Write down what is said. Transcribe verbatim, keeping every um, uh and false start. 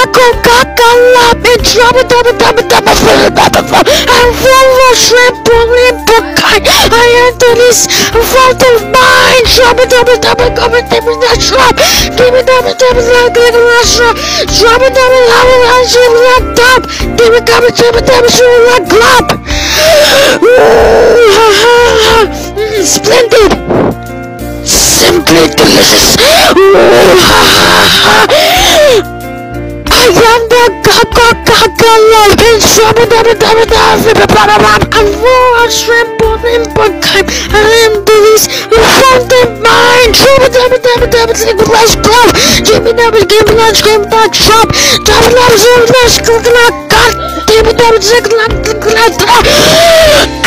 taco, caca, lap, and drama, double, double, double, double, double, double. I'm full of shrimp, bullying, buckeye. I enter this fault of mine. Drama, double, double, double, double, that shop. Give me double, double, like, like a restaurant. Drama, double, double, I should like top. Give me double, double, double, should like glop. Splendid. Simply delicious. I am the Gaga Gaga Love and Shabba Dabba Dabba Dabba. I'm raw shrimp in Buckheim. I am the least fountain mine. Shabba Dabba Dabba Dabba Dabba Rice Glove. Jimmy Dabba Give me lunch game back shop. Dabba Dabba Dabba Dabba Dabba Dabba Dabba Dabba Dabba Dabba